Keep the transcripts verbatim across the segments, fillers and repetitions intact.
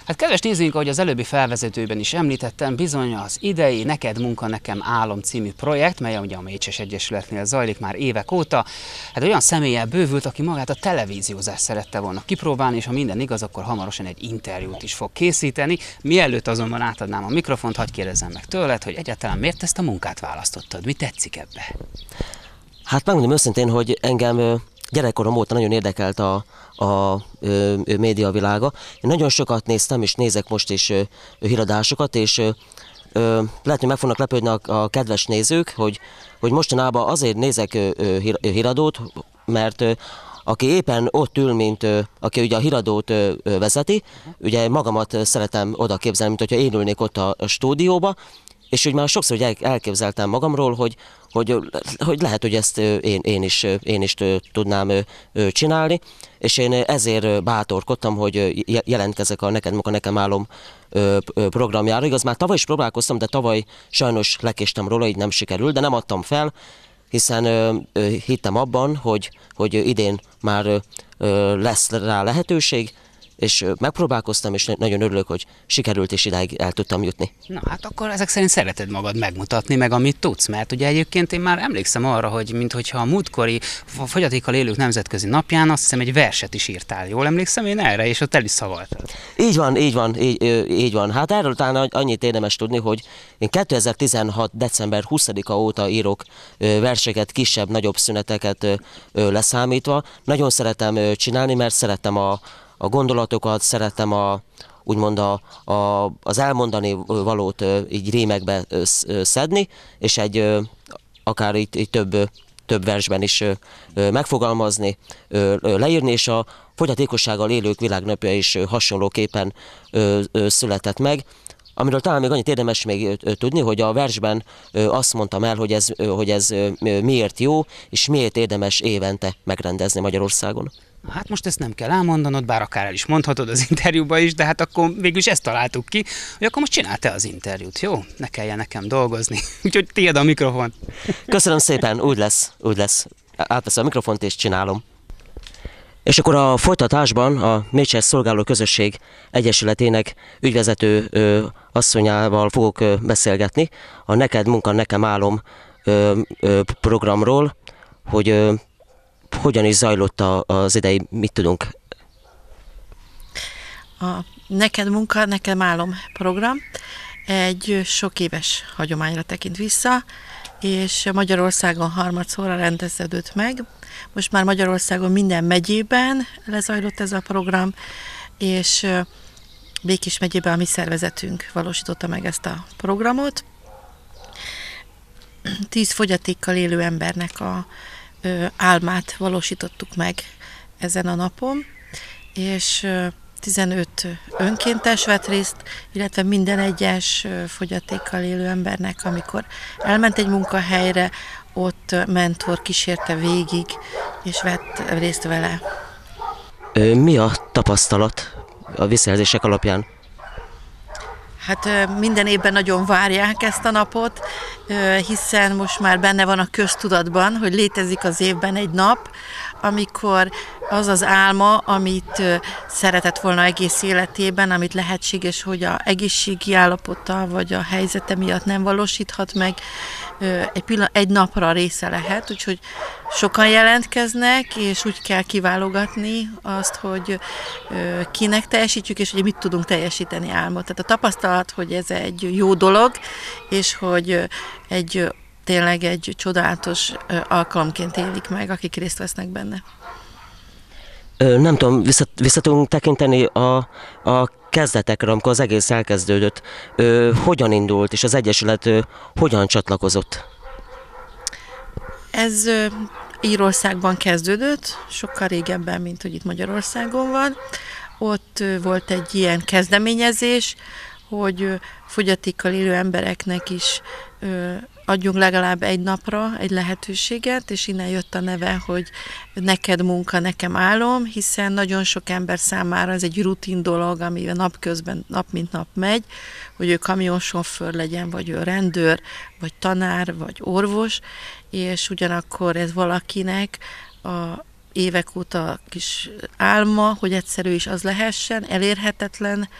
Hát kedves nézőink, ahogy az előbbi felvezetőben is említettem, bizony az idei Neked munka, nekem álom című projekt, mely ugye a Mécses Egyesületnél zajlik már évek óta, hát olyan személlyel bővült, aki magát a televíziózást szerette volna kipróbálni, és ha minden igaz, akkor hamarosan egy interjút is fog készíteni. Mielőtt azonban átadnám a mikrofont, hadd kérdezzem meg tőled, hogy egyáltalán miért ezt a munkát választottad? Mi tetszik ebbe? Hát megmondom őszintén, hogy engem gyerekkorom óta nagyon érdekelt a, a, a médiavilága. Én nagyon sokat néztem, és nézek most is ö, híradásokat, és ö, ö, lehet, hogy meg fognak lepődni a, a kedves nézők, hogy, hogy mostanában azért nézek ö, ö, híradót, mert ö, aki éppen ott ül, mint ö, aki ugye a híradót ö, ö, vezeti, ugye magamat szeretem oda képzelni, mint hogyha én ülnék ott a, a stúdióba, és úgy már sokszor hogy elképzeltem magamról, hogy, hogy, hogy lehet, hogy ezt én, én, is, én is tudnám csinálni, és én ezért bátorkodtam, hogy jelentkezek a Neked munka, nekem álom programjára. Igaz, már tavaly is próbálkoztam, de tavaly sajnos lekéstem róla, így nem sikerült, de nem adtam fel, hiszen hittem abban, hogy, hogy idén már lesz rá lehetőség, és megpróbálkoztam, és nagyon örülök, hogy sikerült, és idáig el tudtam jutni. Na hát akkor ezek szerint szereted magad megmutatni, meg amit tudsz, mert ugye egyébként én már emlékszem arra, hogy minthogyha a múltkori fogyatékkal élők nemzetközi napján azt hiszem egy verset is írtál. Jól emlékszem én erre, és ott el is szavaltad. Így van, így van, így, így van. Hát erről talán annyit érdemes tudni, hogy én kétezer-tizenhat. december huszadika óta írok verseket, kisebb, nagyobb szüneteket leszámítva. Nagyon szeretem csinálni, mert szeretem a a gondolatokat, szeretem a, úgymond a, a, az elmondani valót így rímekbe szedni, és egy akár így, így több, több versben is megfogalmazni, leírni, és a fogyatékossággal élők világnapja is hasonlóképpen született meg. Amiről talán még annyit érdemes még tudni, hogy a versben azt mondtam el, hogy ez, hogy ez miért jó, és miért érdemes évente megrendezni Magyarországon. Hát most ezt nem kell elmondanod, bár akár el is mondhatod az interjúban is, de hát akkor végülis ezt találtuk ki, hogy akkor most csinálj te az interjút, jó? Ne kelljen nekem dolgozni. Úgyhogy tiéd a mikrofon. Köszönöm szépen, úgy lesz, úgy lesz. Átveszem a mikrofont és csinálom. És akkor a folytatásban a Mécses Szolgáló Közösség Egyesületének ügyvezető ö, asszonyával fogok ö, beszélgetni a Neked munka, nekem álom ö, ö, programról, hogy ö, hogyan is zajlott az idei, mit tudunk? A Neked munka, nekem álom program egy sok éves hagyományra tekint vissza, és Magyarországon harmadszorra rendeződött meg. Most már Magyarországon minden megyében lezajlott ez a program, és Békés megyében a mi szervezetünk valósította meg ezt a programot. Tíz fogyatékkal élő embernek a álmát valósítottuk meg ezen a napon, és tizenöt önkéntes vett részt, illetve minden egyes fogyatékkal élő embernek, amikor elment egy munkahelyre, ott mentor kísérte végig, és vett részt vele. Mi a tapasztalat a visszajelzések alapján? Hát minden évben nagyon várják ezt a napot, hiszen most már benne van a köztudatban, hogy létezik az évben egy nap, amikor az az álma, amit szeretett volna egész életében, amit lehetséges, hogy a egészségi állapota vagy a helyzete miatt nem valósíthat meg, egy, pillanat, egy napra része lehet, úgyhogy sokan jelentkeznek, és úgy kell kiválogatni azt, hogy kinek teljesítjük, és hogy mit tudunk teljesíteni álmot. Tehát a tapasztalat, hogy ez egy jó dolog, és hogy egy tényleg egy csodálatos alkalomként élik meg, akik részt vesznek benne. Nem tudom, vissza, vissza tudunk tekinteni a, a kezdetekre, amikor az egész elkezdődött. Ö, hogyan indult, és az Egyesület ö, hogyan csatlakozott? Ez ö, Írországban kezdődött, sokkal régebben, mint hogy itt Magyarországon van. Ott ö, volt egy ilyen kezdeményezés, hogy ö, fogyatékkal élő embereknek is ö, adjunk legalább egy napra egy lehetőséget, és innen jött a neve, hogy Neked munka, nekem álom, hiszen nagyon sok ember számára ez egy rutin dolog, ami a napközben nap mint nap megy, hogy ő kamionsofőr legyen, vagy ő rendőr, vagy tanár, vagy orvos, és ugyanakkor ez valakinek a évek óta kis álma, hogy egyszerű is az lehessen, elérhetetlen,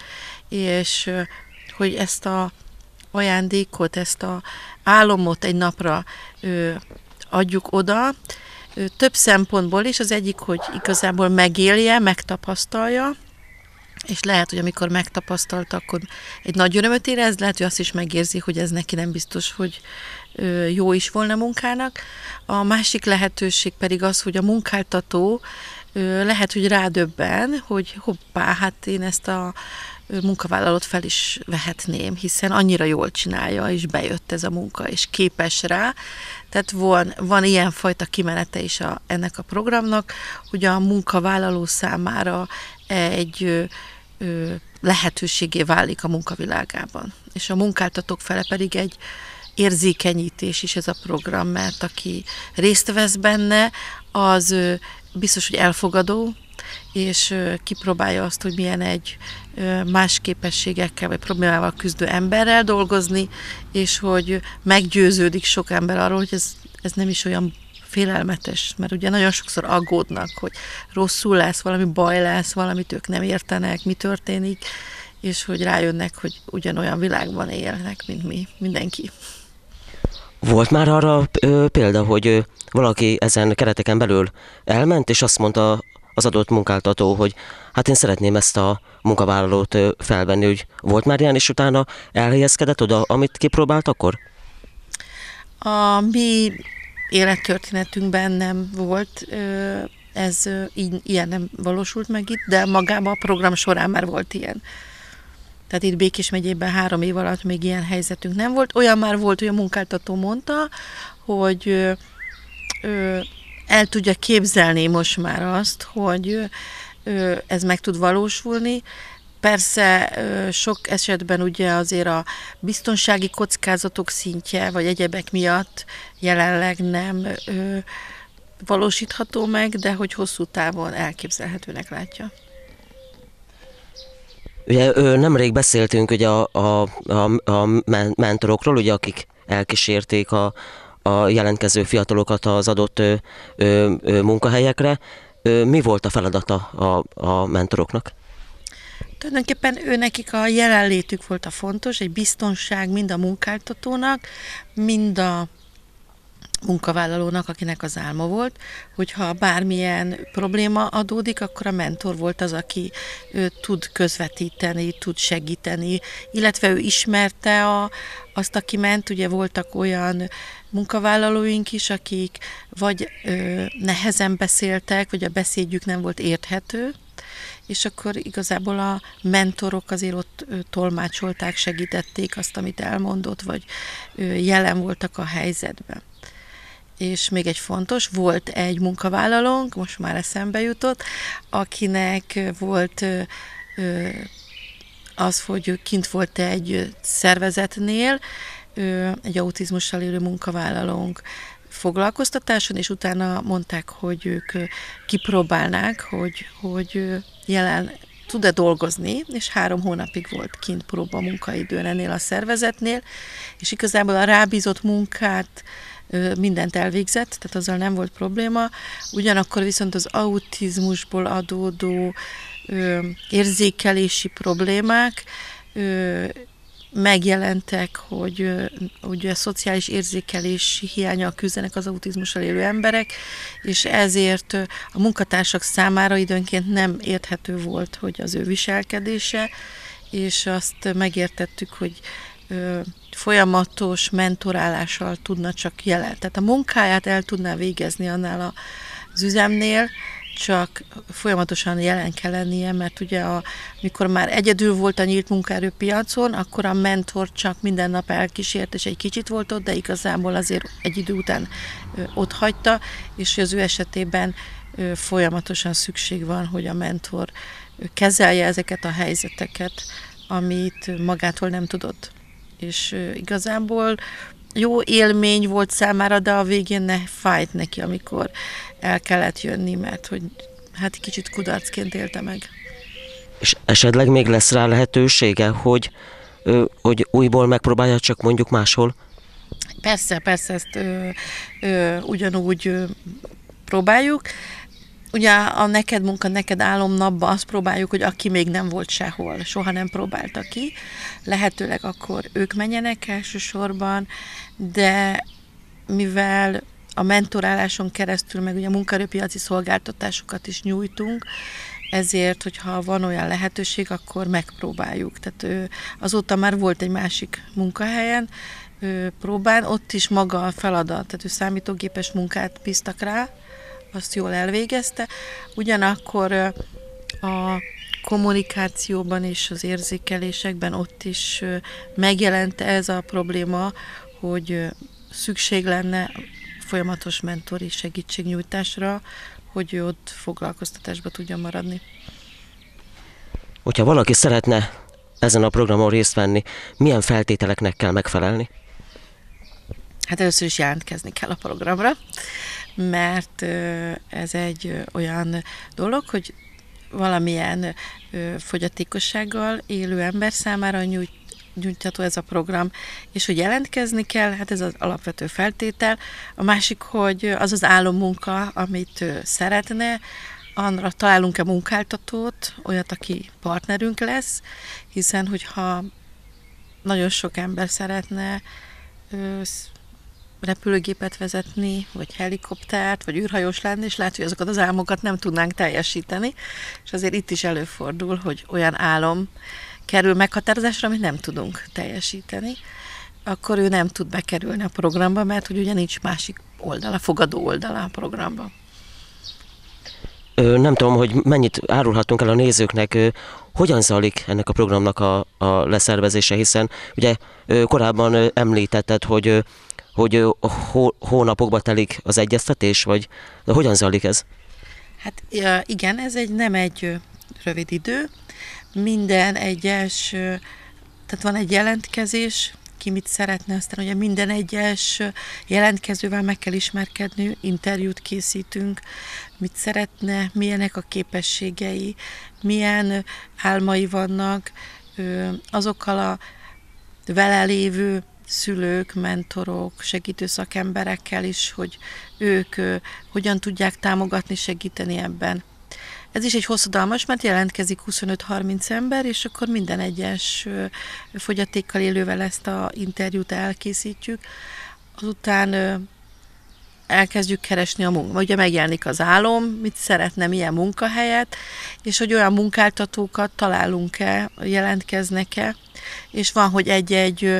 és hogy ezt a ajándékot, ezt a álomot egy napra ö, adjuk oda, ö, több szempontból is. Az egyik, hogy igazából megélje, megtapasztalja, és lehet, hogy amikor megtapasztalta, akkor egy nagy örömöt érez, lehet, hogy azt is megérzi, hogy ez neki nem biztos, hogy ö, jó is volna munkának. A másik lehetőség pedig az, hogy a munkáltató ö, lehet, hogy rádöbben, hogy hoppá, hát én ezt a munkavállalót fel is vehetném, hiszen annyira jól csinálja, és bejött ez a munka, és képes rá. Tehát van, van ilyenfajta kimenete is a, ennek a programnak, hogy a munkavállaló számára egy ö, ö, lehetőségé válik a munkavilágában. És a munkáltatók fele pedig egy érzékenyítés is ez a program, mert aki részt vesz benne, az ö, biztos, hogy elfogadó, és kipróbálja azt, hogy milyen egy más képességekkel vagy problémával küzdő emberrel dolgozni, és hogy meggyőződik sok ember arról, hogy ez, ez nem is olyan félelmetes, mert ugye nagyon sokszor aggódnak, hogy rosszul lesz, valami baj lesz, valamit ők nem értenek, mi történik, és hogy rájönnek, hogy ugyanolyan világban élnek, mint mi, mindenki. Volt már arra ö, példa, hogy ö, valaki ezen kereteken belül elment, és azt mondta az adott munkáltató, hogy hát én szeretném ezt a munkavállalót ö, felvenni, hogy volt már ilyen, és utána elhelyezkedett oda, amit kipróbált akkor? A mi élettörténetünkben nem volt, ö, ez ö, így, ilyen nem valósult meg itt, de magában a program során már volt ilyen. Tehát itt Békés megyében három év alatt még ilyen helyzetünk nem volt. Olyan már volt, hogy a munkáltató mondta, hogy ö, ö, el tudja képzelni most már azt, hogy ö, ez meg tud valósulni. Persze ö, sok esetben ugye azért a biztonsági kockázatok szintje, vagy egyebek miatt jelenleg nem ö, valósítható meg, de hogy hosszú távon elképzelhetőnek látja. Ugye nemrég beszéltünk ugye a, a, a, a mentorokról, ugye, akik elkísérték a, a jelentkező fiatalokat az adott ö, ö, ö, munkahelyekre. Ö, mi volt a feladata a, a mentoroknak? Tulajdonképpen ő nekik a jelenlétük volt a fontos, egy biztonság mind a munkáltatónak, mind a munkavállalónak, akinek az álma volt, hogyha bármilyen probléma adódik, akkor a mentor volt az, aki ő, tud közvetíteni, tud segíteni, illetve ő ismerte a, azt, aki ment. Ugye voltak olyan munkavállalóink is, akik vagy ö, nehezen beszéltek, vagy a beszédjük nem volt érthető, és akkor igazából a mentorok azért ott ö, tolmácsolták, segítették azt, amit elmondott, vagy ö, jelen voltak a helyzetben. És még egy fontos, volt egy munkavállalónk, most már eszembe jutott, akinek volt ö, ö, az, hogy kint volt egy szervezetnél, ö, egy autizmussal élő munkavállalónk foglalkoztatáson, és utána mondták, hogy ők kipróbálnák, hogy, hogy jelen tud-e dolgozni, és három hónapig volt kint próba munkaidőn ennél a szervezetnél, és igazából a rábízott munkát mindent elvégzett, tehát azzal nem volt probléma. Ugyanakkor viszont az autizmusból adódó ö, érzékelési problémák ö, megjelentek, hogy ö, ugye a szociális érzékelési hiánnyal küzdenek az autizmussal élő emberek, és ezért ö, a munkatársak számára időnként nem érthető volt, hogy az ő viselkedése, és azt megértettük, hogy ö, folyamatos mentorálással tudna csak jelen. Tehát a munkáját el tudná végezni annál az üzemnél, csak folyamatosan jelen kell lennie, mert ugye a, mikor már egyedül volt a nyílt munkaerőpiacon, akkor a mentor csak minden nap elkísért, és egy kicsit volt ott, de igazából azért egy idő után ö, ott hagyta, és az ő esetében ö, folyamatosan szükség van, hogy a mentor ö, kezelje ezeket a helyzeteket, amit magától nem tudott. És igazából jó élmény volt számára, de a végén ne fájt neki, amikor el kellett jönni, mert hogy hát kicsit kudarcként élte meg. És esetleg még lesz rá lehetősége, hogy, hogy újból megpróbálja, csak mondjuk máshol? Persze, persze, ezt ö, ö, ugyanúgy ö, próbáljuk. ugye a Neked munka, neked álom napban azt próbáljuk, hogy aki még nem volt sehol, soha nem próbálta ki, lehetőleg akkor ők menjenek elsősorban, de mivel a mentoráláson keresztül, meg ugye a munkaerőpiaci szolgáltatásokat is nyújtunk, ezért, hogyha van olyan lehetőség, akkor megpróbáljuk. Tehát ő, azóta már volt egy másik munkahelyen, ő próbál, ott is maga a feladat, tehát ő számítógépes munkát bíztak rá, azt jól elvégezte. Ugyanakkor a kommunikációban és az érzékelésekben ott is megjelent ez a probléma, hogy szükség lenne folyamatos mentori segítségnyújtásra, hogy ő ott foglalkoztatásba tudjon maradni. Hogyha valaki szeretne ezen a programon részt venni, milyen feltételeknek kell megfelelni? Hát először is jelentkezni kell a programra, mert ez egy olyan dolog, hogy valamilyen fogyatékossággal élő ember számára nyújt nyújtható ez a program, és hogy jelentkezni kell, hát ez az alapvető feltétel. A másik, hogy az az álommunka, amit ő szeretne, arra találunk-e munkáltatót, olyat, aki partnerünk lesz, hiszen hogyha nagyon sok ember szeretne ő, repülőgépet vezetni, vagy helikoptert, vagy űrhajós lenni, és lehet, hogy azokat az álmokat nem tudnánk teljesíteni, és azért itt is előfordul, hogy olyan álom kerül meghatározásra, amit nem tudunk teljesíteni, akkor ő nem tud bekerülni a programba, mert hogy ugye nincs másik oldala, fogadó oldala a programba. Ö, nem tudom, hogy mennyit árulhatunk el a nézőknek, ö, hogyan zajlik ennek a programnak a, a leszervezése, hiszen ugye ö, korábban ö, említetted, hogy, ö, hogy ö, hó, hónapokba telik az egyeztetés, vagy de hogyan zajlik ez? Hát igen, ez egy nem egy rövid idő, minden egyes, tehát van egy jelentkezés, ki mit szeretne, aztán ugye minden egyes jelentkezővel meg kell ismerkedni, interjút készítünk, mit szeretne, milyenek a képességei, milyen álmai vannak, azokkal a vele lévő szülők, mentorok, segítő szakemberekkel is, hogy ők hogyan tudják támogatni, segíteni ebben. Ez is egy hosszadalmas, mert jelentkezik huszonöt-harminc ember, és akkor minden egyes fogyatékkal élővel ezt az interjút elkészítjük. Azután elkezdjük keresni a munkát. Ugye megjelenik az álom, mit szeretne, milyen munkahelyet, és hogy olyan munkáltatókat találunk-e, jelentkeznek-e, és van, hogy egy-egy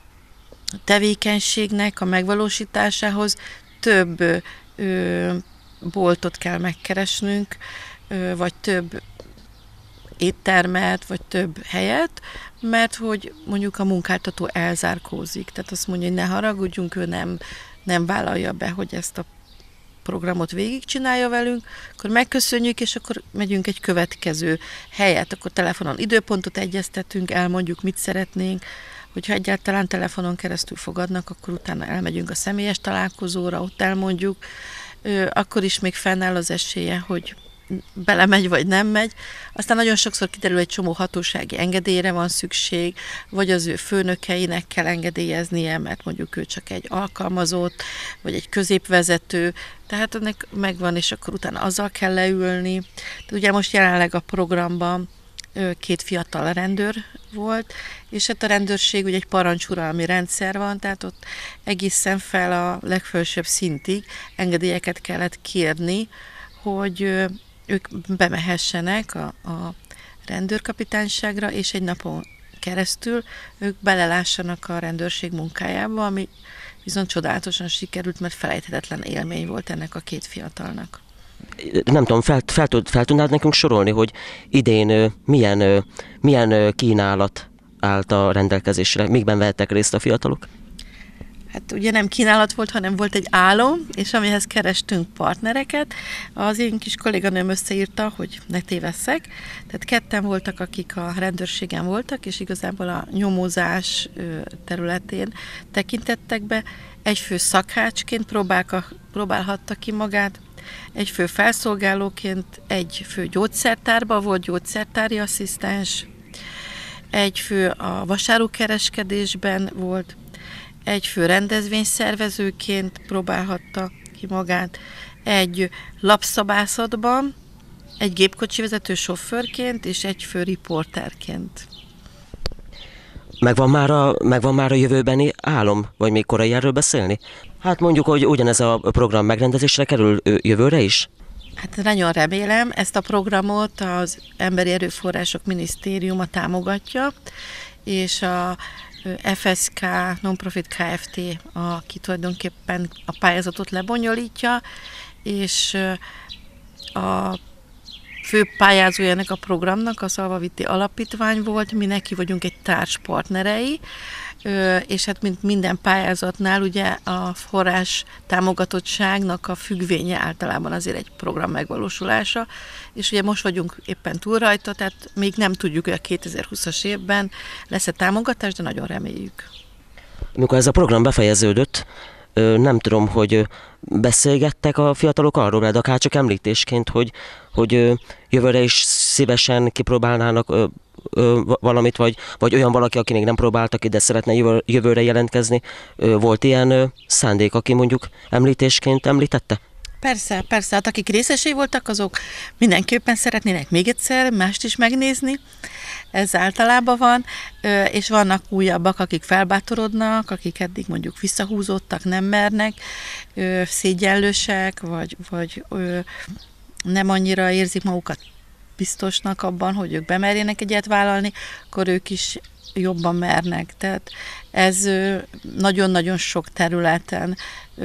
tevékenységnek a megvalósításához több ö, boltot kell megkeresnünk, vagy több éttermet, vagy több helyet, mert hogy mondjuk a munkáltató elzárkózik. Tehát azt mondja, hogy ne haragudjunk, ő nem, nem vállalja be, hogy ezt a programot végigcsinálja velünk, akkor megköszönjük, és akkor megyünk egy következő helyet, akkor telefonon időpontot egyeztetünk, elmondjuk, mit szeretnénk, hogyha egyáltalán telefonon keresztül fogadnak, akkor utána elmegyünk a személyes találkozóra, ott elmondjuk, akkor is még fennáll az esélye, hogy belemegy, vagy nem megy. Aztán nagyon sokszor kiderül, egy csomó hatósági engedélyre van szükség, vagy az ő főnökeinek kell engedélyeznie, mert mondjuk ő csak egy alkalmazott, vagy egy középvezető, tehát ennek megvan, és akkor utána azzal kell leülni. De ugye most jelenleg a programban két fiatal rendőr volt, és hát a rendőrség ugye egy parancsuralmi rendszer van, tehát ott egészen fel a legfelsőbb szintig engedélyeket kellett kérni, hogy ők bemehessenek a, a rendőrkapitányságra, és egy napon keresztül ők belelássanak a rendőrség munkájába, ami viszont csodálatosan sikerült, mert felejthetetlen élmény volt ennek a két fiatalnak. Nem tudom, fel, fel, tud, fel tudnád nekünk sorolni, hogy idén milyen, milyen kínálat állt a rendelkezésre, mikben vehettek részt a fiatalok? Hát ugye nem kínálat volt, hanem volt egy álom, és amihez kerestünk partnereket. Az én kis kolléganőm összeírta, hogy ne tévesszek. Tehát ketten voltak, akik a rendőrségen voltak, és igazából a nyomozás területén tekintettek be. Egy fő szakhácsként próbálhatta ki magát, egy fő felszolgálóként, egy fő gyógyszertárban volt gyógyszertári asszisztens, egy fő a vasárúkereskedésben volt, egy fő rendezvényszervezőként próbálhatta ki magát, egy lapszabászatban, egy gépkocsi vezető sofőrként és egy fő riporterként. Megvan már, a, megvan már a jövőbeni álom, vagy még korai erről beszélni? Hát mondjuk, hogy ugyanez a program megrendezésre kerül jövőre is? Hát nagyon remélem, ezt a programot az Emberi Erőforrások Minisztériuma támogatja, és a ef es ká Nonprofit Kft., aki tulajdonképpen a pályázatot lebonyolítja, és a fő pályázója ennek a programnak a Szalvaviti Alapítvány volt, mi neki vagyunk egy társpartnerei, és hát mint minden pályázatnál ugye a forrás támogatottságnak a függvénye általában azért egy program megvalósulása, és ugye most vagyunk éppen túl rajta, tehát még nem tudjuk, hogy a kétezer-húszas évben lesz-e támogatás, de nagyon reméljük. Amikor ez a program befejeződött, nem tudom, hogy beszélgettek a fiatalok arról, de akár csak említésként, hogy, hogy jövőre is szívesen kipróbálnának valamit, vagy, vagy olyan valaki, aki még nem próbáltak ki, de szeretne jövő, jövőre jelentkezni. Volt ilyen szándék, aki mondjuk említésként említette? Persze, persze, hát akik részesei voltak, azok mindenképpen szeretnének még egyszer mást is megnézni, ez általában van, és vannak újabbak, akik felbátorodnak, akik eddig mondjuk visszahúzódtak, nem mernek, szégyenlősek, vagy, vagy nem annyira érzik magukat biztosnak abban, hogy ők bemerjenek egyet vállalni, akkor ők is jobban mernek. Tehát ez nagyon-nagyon sok területen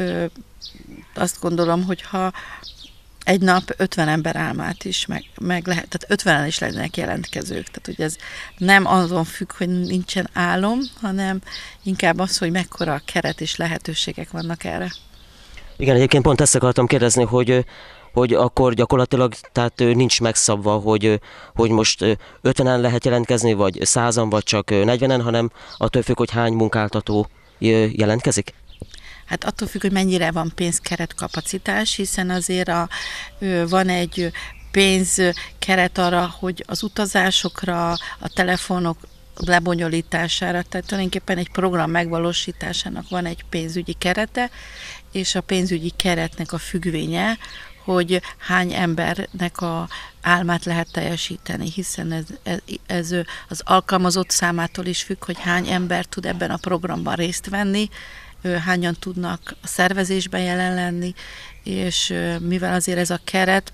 azt gondolom, hogy ha egy nap ötven ember álmát is meg, meg lehet, tehát ötvenen is lennének jelentkezők. Tehát, hogy ez nem azon függ, hogy nincsen álom, hanem inkább az, hogy mekkora a keret és lehetőségek vannak erre. Igen, egyébként pont ezt akartam kérdezni, hogy hogy akkor gyakorlatilag tehát nincs megszabva, hogy, hogy most ötvenen lehet jelentkezni, vagy százan, vagy csak negyvenen, hanem attól függ, hogy hány munkáltató jelentkezik? Hát attól függ, hogy mennyire van pénzkeretkapacitás, hiszen azért a, van egy pénzkeret arra, hogy az utazásokra, a telefonok lebonyolítására, tehát tulajdonképpen egy program megvalósításának van egy pénzügyi kerete, és a pénzügyi keretnek a függvénye, hogy hány embernek a álmát lehet teljesíteni, hiszen ez, ez, ez az alkalmazott számától is függ, hogy hány ember tud ebben a programban részt venni, hányan tudnak a szervezésben jelen lenni, és mivel azért ez a keret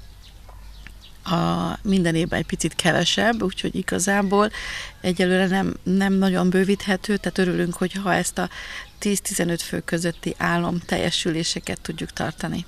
a minden évben egy picit kevesebb, úgyhogy igazából egyelőre nem, nem nagyon bővíthető, tehát örülünk, hogyha ezt a tíz-tizenöt fő közötti álom teljesüléseket tudjuk tartani.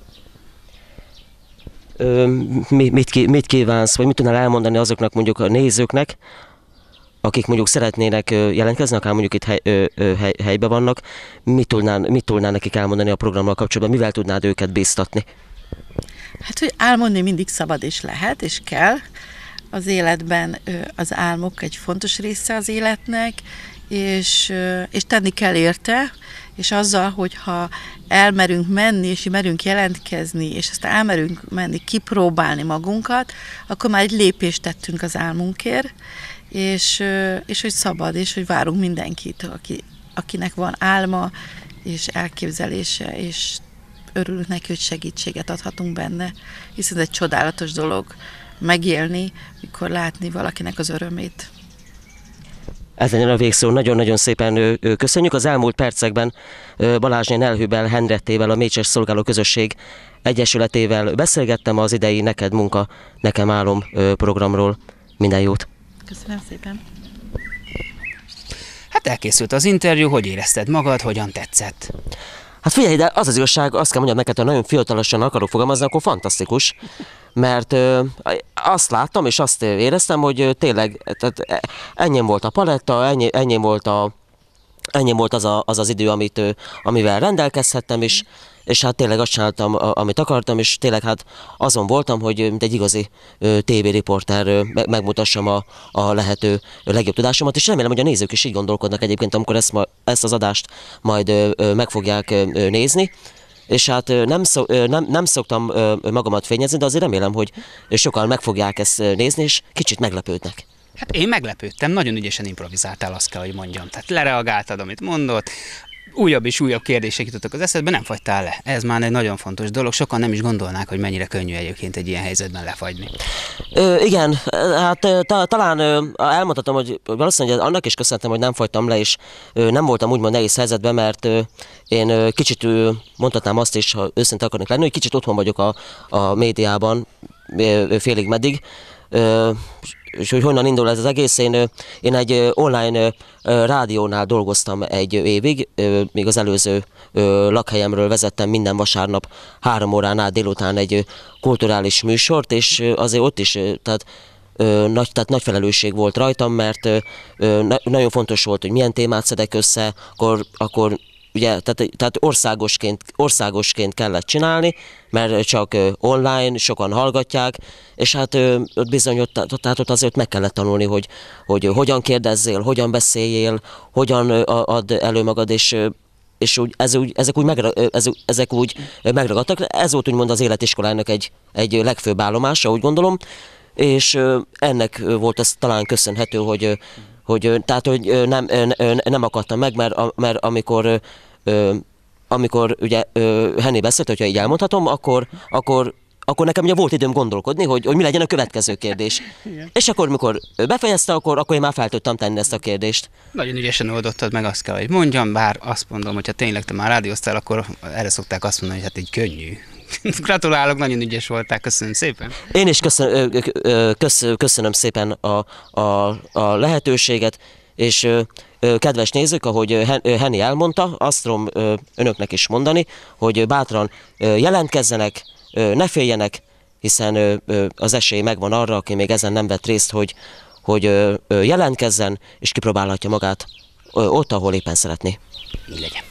Mit, mit kívánsz, vagy mit tudnál elmondani azoknak mondjuk a nézőknek, akik mondjuk szeretnének jelentkezni, akár mondjuk itt hely, hely, helyben vannak, mit tudnál, mit tudnál nekik elmondani a programmal kapcsolatban, mivel tudnád őket bíztatni? Hát, hogy álmodni mindig szabad és lehet, és kell. Az életben az álmok egy fontos része az életnek, és, és tenni kell érte, és azzal, hogyha elmerünk menni, és merünk jelentkezni, és aztán elmerünk menni, kipróbálni magunkat, akkor már egy lépést tettünk az álmunkért, és, és hogy szabad, és hogy várunk mindenkit, aki, akinek van álma, és elképzelése, és örülünk neki, hogy segítséget adhatunk benne, hiszen ez egy csodálatos dolog megélni, mikor látni valakinek az örömét. Ez legyen a végszó. Nagyon-nagyon szépen köszönjük. Az elmúlt percekben Balázsné Nelhűbel Henriettével, a Mécses Szolgáló Közösség Egyesületével beszélgettem az idei Neked munka, nekem álom programról. Minden jót! Köszönöm szépen! Hát elkészült az interjú, hogy érezted magad, hogyan tetszett? Hát figyelj, de az az igazság, azt kell mondjam neked, ha nagyon fiatalosan akarok fogalmazni, akkor fantasztikus. Mert ö, azt láttam, és azt éreztem, hogy tényleg tehát ennyi volt a paletta, ennyi, ennyi volt, a, ennyi volt az, a, az az idő, amit, amivel rendelkezhettem, és, és hát tényleg azt csináltam, amit akartam, és tényleg hát azon voltam, hogy mint egy igazi tévériporter megmutassam a, a lehető legjobb tudásomat, és remélem, hogy a nézők is így gondolkodnak egyébként, amikor ezt, ezt az adást majd meg fogják nézni. És hát nem, szok, nem, nem szoktam magamat fényezni, de azért remélem, hogy sokan meg fogják ezt nézni, és kicsit meglepődnek. Hát én meglepődtem, nagyon ügyesen improvizáltál, azt kell, hogy mondjam. Tehát lereagáltad, amit mondott, újabb és újabb kérdések jutottak az eszedbe, nem fagytál le. Ez már egy nagyon fontos dolog. Sokan nem is gondolnák, hogy mennyire könnyű egyébként egy ilyen helyzetben lefagyni. Ö, igen, hát ta, talán ö, elmondhatom, hogy valószínűleg annak is köszönhetem, hogy nem fagytam le, és ö, nem voltam úgymond nehéz helyzetben, mert ö, én ö, kicsit ö, mondhatnám azt is, ha őszinte akarnak lenni, hogy kicsit otthon vagyok a, a médiában ö, félig meddig. Ö, és hogy honnan indul ez az egész, én, én egy online rádiónál dolgoztam egy évig, még az előző lakhelyemről vezettem minden vasárnap három órán át délután egy kulturális műsort, és azért ott is tehát, nagy, tehát nagy felelősség volt rajtam, mert nagyon fontos volt, hogy milyen témát szedek össze, akkor, akkor ugye, tehát, tehát országosként, országosként kellett csinálni, mert csak online, sokan hallgatják, és hát ott bizony, ott, tehát ott azért meg kellett tanulni, hogy, hogy hogyan kérdezzél, hogyan beszéljél, hogyan add elő magad, és, és úgy, ez úgy, ezek, úgy megra, ez, ezek úgy megragadtak. Ez volt úgymond az életiskolának egy, egy legfőbb állomása, úgy gondolom, és ennek volt ez talán köszönhető, hogy hogy, tehát, hogy nem, nem akadtam meg, mert, mert amikor, amikor ugye Henné beszélt, hogyha így elmondhatom, akkor, akkor, akkor nekem ugye volt időm gondolkodni, hogy, hogy mi legyen a következő kérdés. Igen. És akkor, mikor befejezte, akkor, akkor én már fel tudtam tenni ezt a kérdést. Nagyon ügyesen oldottad meg, azt kell, hogy mondjam, bár azt mondom, hogy ha tényleg te már rádióztál, akkor erre szokták azt mondani, hogy hát így könnyű. Gratulálok, nagyon ügyes voltál, köszönöm szépen. Én is köszön, köszönöm, köszönöm szépen a, a, a lehetőséget, és kedves nézők, ahogy Henné elmondta, azt tudom önöknek is mondani, hogy bátran jelentkezzenek, ne féljenek, hiszen az esély megvan arra, aki még ezen nem vett részt, hogy, hogy jelentkezzen, és kipróbálhatja magát ott, ahol éppen szeretné. Így legyen.